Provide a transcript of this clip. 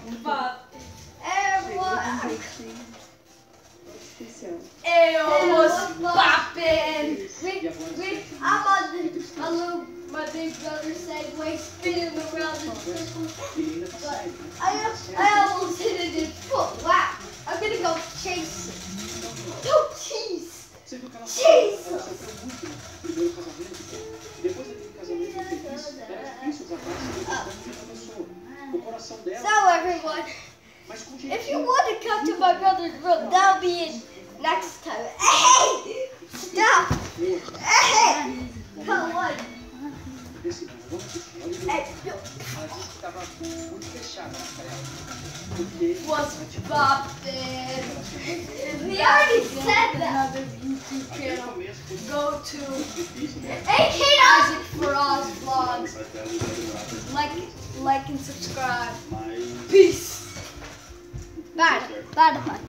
Eu was popping. My big brother said, "Wait, spinning around in circles." But I almost hit it in foot. Wow! I'm gonna go chase it. Oh, jeez! Jesus! So everyone, if you want to come to my brother's room, that'll be in next time. Hey! Stop! Hey! Come on! Was poppin'. We already said that. Another YouTube channel. Go to Isaac Faraz Vlogs. Like and subscribe. Peace. Bye.